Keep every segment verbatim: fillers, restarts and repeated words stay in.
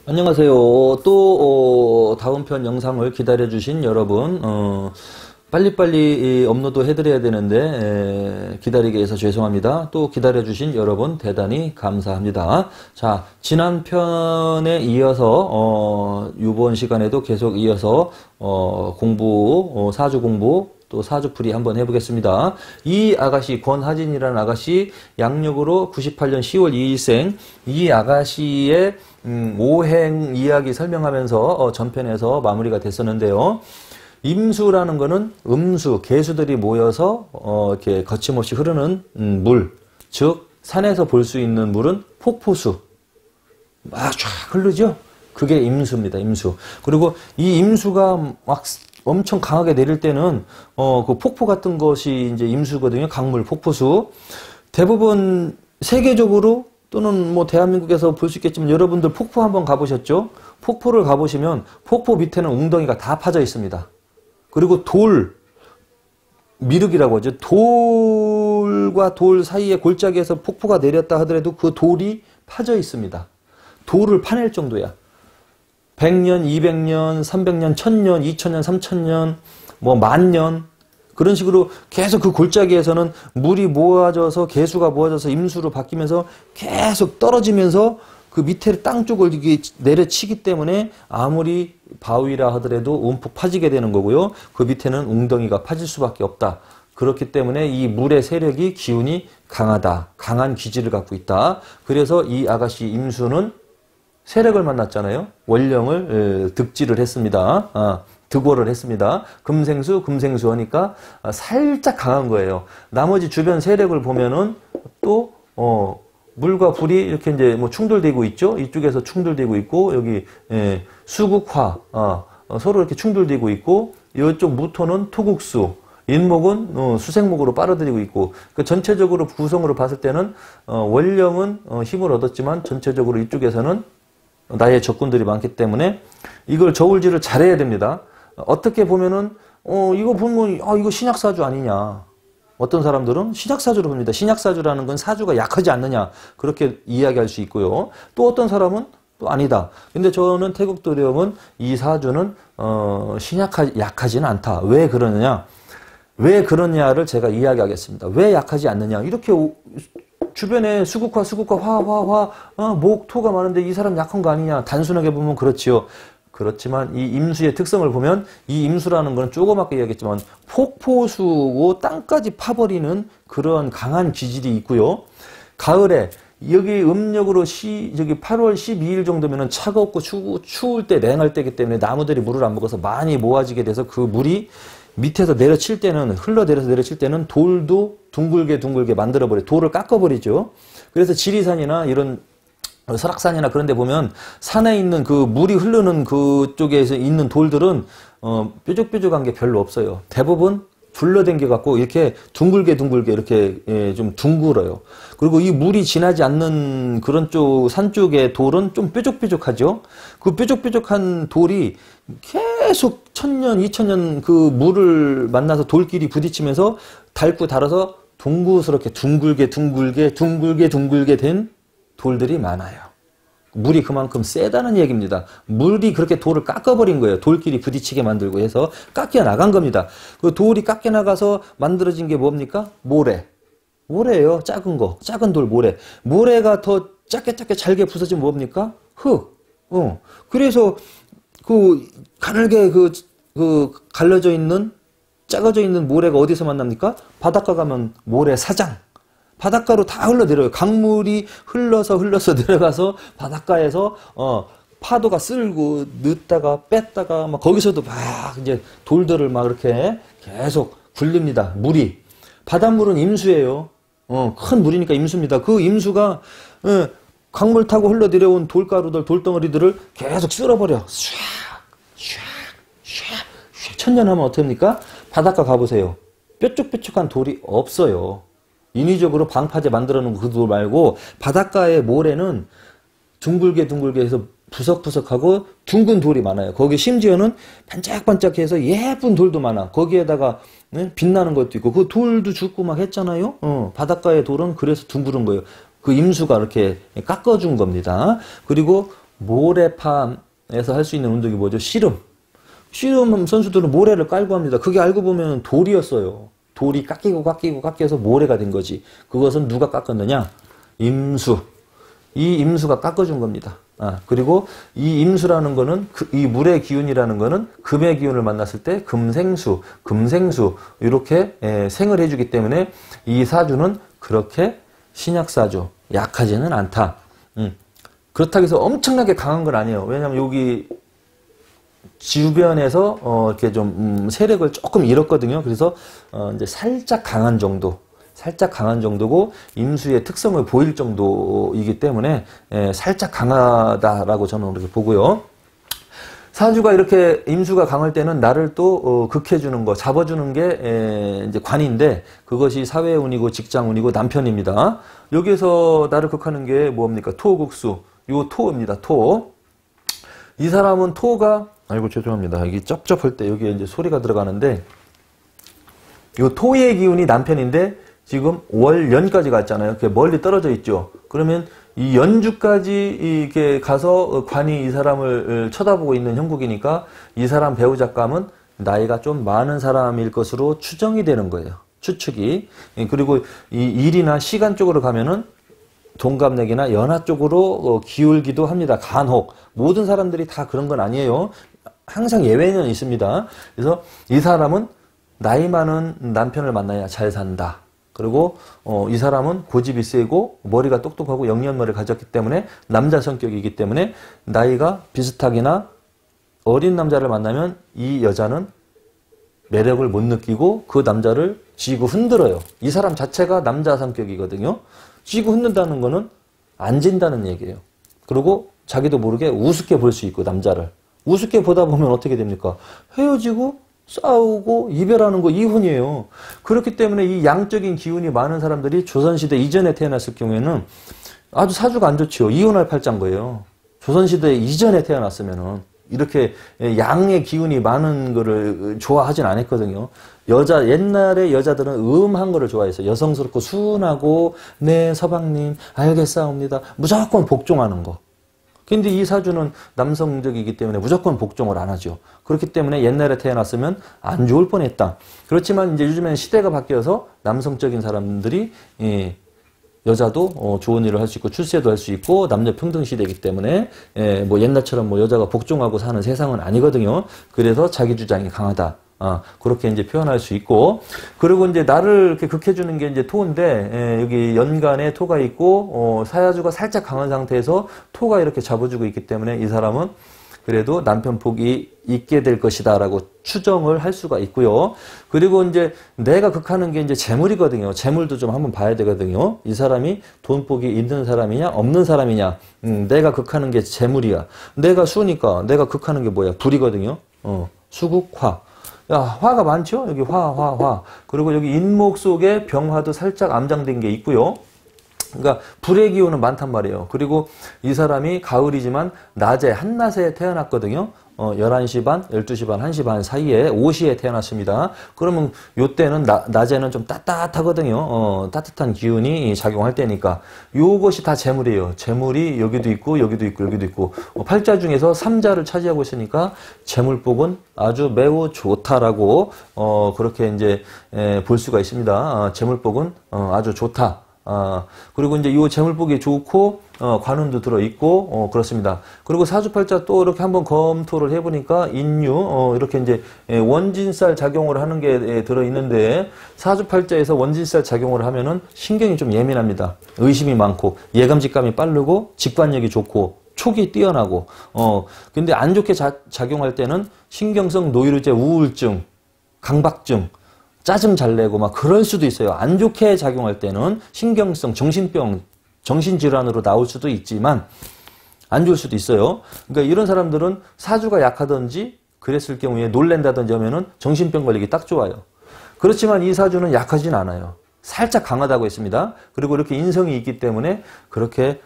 안녕하세요. 또 어, 다음 편 영상을 기다려주신 여러분, 어, 빨리빨리 업로드 해드려야 되는데 에, 기다리게 해서 죄송합니다. 또 기다려주신 여러분 대단히 감사합니다. 자, 지난 편에 이어서 어, 이번 시간에도 계속 이어서 어, 공부, 어, 사주 공부 또 사주풀이 한번 해보겠습니다. 이 아가씨, 권하진이라는 아가씨, 양력으로 구십팔 년 시월 이일생, 이 아가씨의 음, 오행 이야기 설명하면서 어, 전편에서 마무리가 됐었는데요. 임수라는 거는 음수, 개수들이 모여서 어, 이렇게 거침없이 흐르는 음, 물, 즉 산에서 볼 수 있는 물은 폭포수, 막 쫙 흐르죠. 그게 임수입니다. 임수. 그리고 이 임수가 막 엄청 강하게 내릴 때는 어, 그 폭포 같은 것이 이제 임수거든요. 강물, 폭포수. 대부분 세계적으로 또는 뭐 대한민국에서 볼 수 있겠지만 여러분들 폭포 한번 가보셨죠? 폭포를 가보시면 폭포 밑에는 웅덩이가 다 파져 있습니다. 그리고 돌, 미륵이라고 하죠. 돌과 돌 사이에 골짜기에서 폭포가 내렸다 하더라도 그 돌이 파져 있습니다. 돌을 파낼 정도야. 백 년, 이백 년, 삼백 년, 천 년, 이천 년, 삼천 년, 뭐 만 년 그런 식으로 계속 그 골짜기에서는 물이 모아져서 개수가 모아져서 임수로 바뀌면서 계속 떨어지면서 그 밑에 땅 쪽을 이게 내려치기 때문에 아무리 바위라 하더라도 움푹 파지게 되는 거고요. 그 밑에는 웅덩이가 파질 수밖에 없다. 그렇기 때문에 이 물의 세력이 기운이 강하다. 강한 기질을 갖고 있다. 그래서 이 아가씨 임수는 세력을 만났잖아요. 원령을 득지를 했습니다. 아, 득월을 했습니다. 금생수, 금생수 하니까 살짝 강한 거예요. 나머지 주변 세력을 보면은 또 어, 물과 불이 이렇게 이제 뭐 충돌되고 있죠. 이쪽에서 충돌되고 있고 여기 예, 수국화 어, 어, 서로 이렇게 충돌되고 있고 이쪽 무토는 토국수, 인목은 어, 수생목으로 빨아들이고 있고 그 전체적으로 구성으로 봤을 때는 어, 원령은 어, 힘을 얻었지만 전체적으로 이쪽에서는 나의 적군들이 많기 때문에 이걸 저울질을 잘해야 됩니다. 어떻게 보면은 어 이거 보면 아 이거 신약사주 아니냐. 어떤 사람들은 신약사주로 봅니다. 신약사주라는 건 사주가 약하지 않느냐 그렇게 이야기할 수 있고요. 또 어떤 사람은 또 아니다. 근데 저는 태국도령은 이 사주는 어 신약하 약하지는 않다. 왜 그러느냐? 왜 그러냐를 제가 이야기하겠습니다. 왜 약하지 않느냐? 이렇게 오, 주변에 수국화, 수국화, 화, 화, 화, 어, 목, 토가 많은데 이 사람 약한 거 아니냐? 단순하게 보면 그렇지요. 그렇지만 이 임수의 특성을 보면 이 임수라는 건 조그맣게 이야기했지만 폭포수고 땅까지 파버리는 그런 강한 기질이 있고요. 가을에 여기 음력으로 시, 저기 팔월 십이일 정도면은 차갑고 추, 추울 때 냉할 때이기 때문에 나무들이 물을 안 먹어서 많이 모아지게 돼서 그 물이 밑에서 내려칠 때는 흘러내려서 내려칠 때는 돌도 둥글게 둥글게 만들어버려 돌을 깎아버리죠. 그래서 지리산이나 이런 설악산이나 그런 데 보면 산에 있는 그 물이 흐르는 그쪽에서 있는 돌들은 어, 뾰족뾰족한 게 별로 없어요. 대부분 둘러댕겨 갖고 이렇게 둥글게 둥글게 이렇게 예, 좀 둥글어요. 그리고 이 물이 지나지 않는 그런 쪽 산 쪽의 돌은 좀 뾰족뾰족하죠. 그 뾰족뾰족한 돌이 계속 천년, 이천년 그 물을 만나서 돌끼리 부딪히면서 닳고 닳아서 둥그스럽게 둥글게 둥글게 둥글게 둥글게 된 돌들이 많아요. 물이 그만큼 세다는 얘기입니다. 물이 그렇게 돌을 깎아버린 거예요. 돌끼리 부딪히게 만들고 해서 깎여 나간 겁니다. 그 돌이 깎여 나가서 만들어진 게 뭡니까? 모래. 모래예요. 작은 거. 작은 돌 모래. 모래가 더 작게 작게 잘게 부서지면 뭡니까? 흙. 어. 그래서 그 가늘게 그, 그 갈라져 있는 작아져 있는 모래가 어디서 만납니까? 바닷가 가면 모래 사장. 바닷가로 다 흘러내려요. 강물이 흘러서 흘러서 내려가서 바닷가에서 어 파도가 쓸고 넣다가 뺐다가 막 거기서도 막 이제 돌들을 막 이렇게 계속 굴립니다. 물이 바닷물은 임수예요. 어 큰 물이니까 임수입니다. 그 임수가 예, 강물 타고 흘러내려온 돌가루들 돌덩어리들을 계속 쓸어버려. 唰, 촤, 촤, 천년하면 어떻습니까? 바닷가 가보세요. 뾰족뾰족한 돌이 없어요. 인위적으로 방파제 만들어 놓은 그 돌 말고 바닷가의 모래는 둥글게 둥글게 해서 부석부석하고 둥근 돌이 많아요. 거기 심지어는 반짝반짝해서 예쁜 돌도 많아. 거기에다가 네? 빛나는 것도 있고 그 돌도 죽고 막 했잖아요. 어, 바닷가의 돌은 그래서 둥그런 거예요. 그 임수가 이렇게 깎아준 겁니다. 그리고 모래판에서 할 수 있는 운동이 뭐죠? 씨름. 씨름 선수들은 모래를 깔고 합니다. 그게 알고 보면 돌이었어요. 돌이 깎이고 깎이고 깎여서 모래가 된 거지. 그것은 누가 깎았느냐? 임수. 이 임수가 깎아준 겁니다. 아, 그리고 이 임수라는 거는 그, 이 물의 기운이라는 거는 금의 기운을 만났을 때 금생수, 금생수 이렇게 에, 생을 해주기 때문에 이 사주는 그렇게 신약사주, 약하지는 않다. 음. 그렇다고 해서 엄청나게 강한 건 아니에요. 왜냐하면 여기 주변에서 어, 이렇게 좀 음, 세력을 조금 잃었거든요. 그래서 어, 이제 살짝 강한 정도. 살짝 강한 정도고 임수의 특성을 보일 정도이기 때문에 에, 살짝 강하다라고 저는 이렇게 보고요. 사주가 이렇게 임수가 강할 때는 나를 또 어, 극해주는 거, 잡아주는 게 에, 이제 관인데 그것이 사회운이고 직장운이고 남편입니다. 여기에서 나를 극하는 게 뭡니까? 토국수, 요 토입니다. 토. 이 사람은 토가 아이고 죄송합니다. 여기 쩝쩝할 때 여기에 이제 소리가 들어가는데 요 토의 기운이 남편인데. 지금 월, 연까지 갔잖아요. 이렇게 멀리 떨어져 있죠. 그러면 이 연주까지 이렇게 가서 관이 이 사람을 쳐다보고 있는 형국이니까 이 사람 배우자감은 나이가 좀 많은 사람일 것으로 추정이 되는 거예요. 추측이. 그리고 이 일이나 시간 쪽으로 가면은 동갑내기나 연하 쪽으로 기울기도 합니다. 간혹. 모든 사람들이 다 그런 건 아니에요. 항상 예외는 있습니다. 그래서 이 사람은 나이 많은 남편을 만나야 잘 산다. 그리고 어, 이 사람은 고집이 세고 머리가 똑똑하고 영리한 머리를 가졌기 때문에 남자 성격이기 때문에 나이가 비슷하거나 어린 남자를 만나면 이 여자는 매력을 못 느끼고 그 남자를 쥐고 흔들어요. 이 사람 자체가 남자 성격이거든요. 쥐고 흔든다는 거는 안 진다는 얘기예요. 그리고 자기도 모르게 우습게 볼 수 있고 남자를. 우습게 보다 보면 어떻게 됩니까? 헤어지고 싸우고 이별하는 거 이혼이에요. 그렇기 때문에 이 양적인 기운이 많은 사람들이 조선시대 이전에 태어났을 경우에는 아주 사주가 안 좋죠. 이혼할 팔자인 거예요. 조선시대 이전에 태어났으면은 이렇게 양의 기운이 많은 거를 좋아하진 않았거든요. 여자, 옛날에 여자들은 음한 거를 좋아했어요. 여성스럽고 순하고 네 서방님 알겠사옵니다. 무조건 복종하는 거. 근데 이 사주는 남성적이기 때문에 무조건 복종을 안 하죠. 그렇기 때문에 옛날에 태어났으면 안 좋을 뻔했다. 그렇지만 이제 요즘에는 시대가 바뀌어서 남성적인 사람들이 예, 여자도 어, 좋은 일을 할 수 있고 출세도 할 수 있고 남녀 평등 시대이기 때문에 예, 뭐 옛날처럼 뭐 여자가 복종하고 사는 세상은 아니거든요. 그래서 자기 주장이 강하다. 아, 그렇게 이제 표현할 수 있고, 그리고 이제 나를 이렇게 극해주는 게 이제 토인데, 예, 여기 연간에 토가 있고, 어, 사야주가 살짝 강한 상태에서 토가 이렇게 잡아주고 있기 때문에 이 사람은 그래도 남편 복이 있게 될 것이다 라고 추정을 할 수가 있고요. 그리고 이제 내가 극하는 게 이제 재물이거든요. 재물도 좀 한번 봐야 되거든요. 이 사람이 돈복이 있는 사람이냐, 없는 사람이냐. 음, 내가 극하는 게 재물이야. 내가 수니까 내가 극하는 게 뭐야? 불이거든요. 어, 수국화. 야, 화가 많죠? 여기 화, 화, 화. 그리고 여기 인목 속에 병화도 살짝 암장된 게 있고요. 그러니까 불의 기운은 많단 말이에요. 그리고 이 사람이 가을이지만 낮에, 한낮에 태어났거든요. 어, 열한 시 반, 열두 시 반, 한 시 반 사이에 오시에 태어났습니다. 그러면 요때는 나, 낮에는 좀 따뜻하거든요. 어, 따뜻한 기운이 작용할 때니까. 요것이 다 재물이에요. 재물이 여기도 있고 여기도 있고 여기도 있고. 어, 팔자 중에서 삼자를 차지하고 있으니까 재물복은 아주 매우 좋다라고 어, 그렇게 이제 에, 볼 수가 있습니다. 어, 재물복은 어, 아주 좋다. 아, 그리고 이제 이 재물복이 좋고, 어, 관운도 들어있고, 어, 그렇습니다. 그리고 사주팔자 또 이렇게 한번 검토를 해보니까, 인유, 어, 이렇게 이제, 원진살 작용을 하는 게 들어있는데, 사주팔자에서 원진살 작용을 하면은 신경이 좀 예민합니다. 의심이 많고, 예감직감이 빠르고, 직관력이 좋고, 촉이 뛰어나고, 어, 근데 안 좋게 자, 작용할 때는 신경성 노이로제 우울증, 강박증, 짜증 잘 내고 막 그럴 수도 있어요. 안 좋게 작용할 때는 신경성 정신병, 정신질환으로 나올 수도 있지만 안 좋을 수도 있어요. 그러니까 이런 사람들은 사주가 약하든지 그랬을 경우에 놀랜다든지 하면은 정신병 걸리기 딱 좋아요. 그렇지만 이 사주는 약하진 않아요. 살짝 강하다고 했습니다. 그리고 이렇게 인성이 있기 때문에 그렇게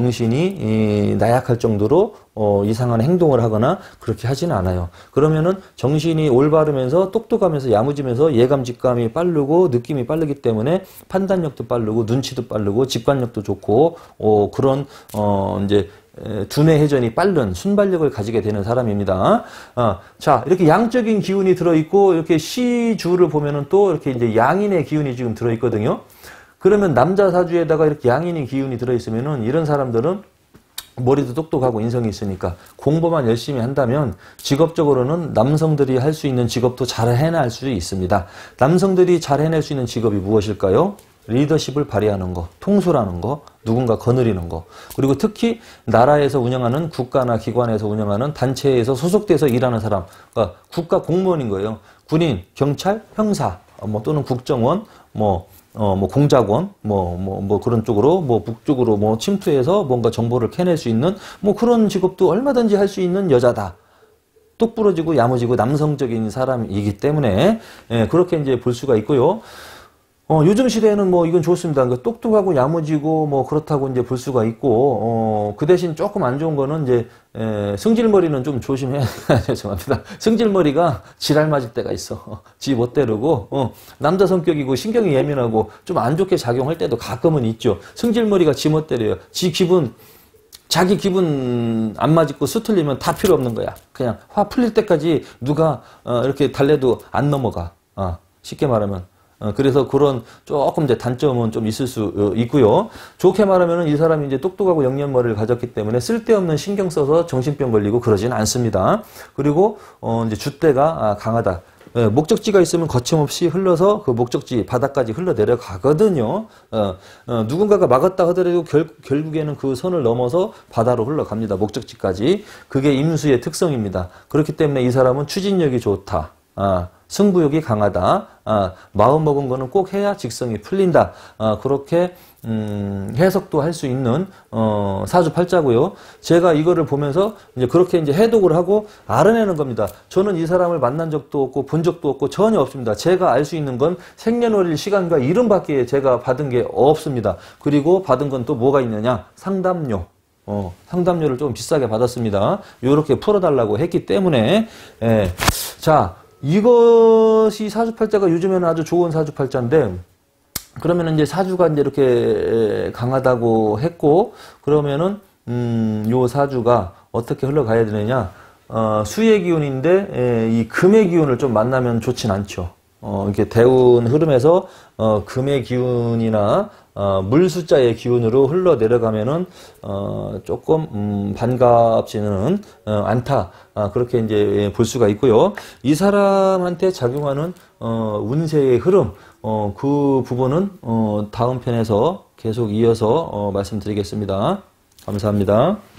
정신이 나약할 정도로 이상한 행동을 하거나 그렇게 하지는 않아요. 그러면은 정신이 올바르면서 똑똑하면서 야무지면서 예감 직감이 빠르고 느낌이 빠르기 때문에 판단력도 빠르고 눈치도 빠르고 직관력도 좋고 어 그런 어 이제 두뇌 회전이 빠른 순발력을 가지게 되는 사람입니다. 어, 자, 이렇게 양적인 기운이 들어있고, 이렇게 시주를 보면은 또 이렇게 이제 양인의 기운이 지금 들어있거든요. 그러면 남자 사주에다가 이렇게 양인의 기운이 들어있으면은 이런 사람들은 머리도 똑똑하고 인성이 있으니까 공부만 열심히 한다면 직업적으로는 남성들이 할 수 있는 직업도 잘 해낼 수 있습니다. 남성들이 잘 해낼 수 있는 직업이 무엇일까요? 리더십을 발휘하는 거, 통솔하는 거, 누군가 거느리는 거, 그리고 특히 나라에서 운영하는 국가나 기관에서 운영하는 단체에서 소속돼서 일하는 사람, 그러니까 국가 공무원인 거예요. 군인, 경찰, 형사, 뭐 또는 국정원, 뭐 어, 뭐, 공작원, 뭐, 뭐, 뭐, 그런 쪽으로, 뭐, 북쪽으로, 뭐, 침투해서 뭔가 정보를 캐낼 수 있는, 뭐, 그런 직업도 얼마든지 할 수 있는 여자다. 똑부러지고 야무지고 남성적인 사람이기 때문에, 예, 그렇게 이제 볼 수가 있고요. 어, 요즘 시대에는 뭐 이건 좋습니다. 그러니까 똑똑하고 야무지고 뭐 그렇다고 이제 볼 수가 있고, 어, 그 대신 조금 안 좋은 거는 이제, 에, 승질머리는 좀 조심해야, 죄송합니다. 승질머리가 지랄 맞을 때가 있어. 지 멋대로고, 어, 남자 성격이고 신경이 예민하고 좀 안 좋게 작용할 때도 가끔은 있죠. 승질머리가 지 멋대로요. 지 기분, 자기 기분 안 맞고 수틀리면 다 필요 없는 거야. 그냥 화 풀릴 때까지 누가, 어, 이렇게 달래도 안 넘어가. 어, 쉽게 말하면. 어, 그래서 그런 조금 이제 단점은 좀 있을 수 있고요. 좋게 말하면은 이 사람이 이제 똑똑하고 영년머리를 가졌기 때문에 쓸데없는 신경 써서 정신병 걸리고 그러진 않습니다. 그리고, 어, 이제 줏대가 강하다. 예, 목적지가 있으면 거침없이 흘러서 그 목적지 바닥까지 흘러 내려가거든요. 어, 어, 누군가가 막았다 하더라도 결, 결국에는 그 선을 넘어서 바다로 흘러갑니다. 목적지까지. 그게 임수의 특성입니다. 그렇기 때문에 이 사람은 추진력이 좋다. 아, 승부욕이 강하다. 아, 마음 먹은 거는 꼭 해야 직성이 풀린다. 아, 그렇게 음, 해석도 할 수 있는 어, 사주팔자고요. 제가 이거를 보면서 이제 그렇게 이제 해독을 하고 알아내는 겁니다. 저는 이 사람을 만난 적도 없고 본 적도 없고 전혀 없습니다. 제가 알 수 있는 건 생년월일 시간과 이름밖에 제가 받은 게 없습니다. 그리고 받은 건 또 뭐가 있느냐? 상담료. 어, 상담료를 좀 비싸게 받았습니다. 요렇게 풀어달라고 했기 때문에 예. 자, 이것이 사주팔자가 요즘에는 아주 좋은 사주팔자인데, 그러면은 이제 사주가 이제 이렇게 강하다고 했고, 그러면은, 음, 요 사주가 어떻게 흘러가야 되느냐, 어, 수의 기운인데, 에, 이 금의 기운을 좀 만나면 좋진 않죠. 어, 이렇게 대운 흐름에서, 어, 금의 기운이나, 어, 물 숫자의 기운으로 흘러내려가면은, 어, 조금, 음, 반갑지는, 어, 않다. 아, 그렇게 이제 볼 수가 있고요. 이 사람한테 작용하는, 어, 운세의 흐름, 어, 그 부분은, 어, 다음 편에서 계속 이어서, 어, 말씀드리겠습니다. 감사합니다.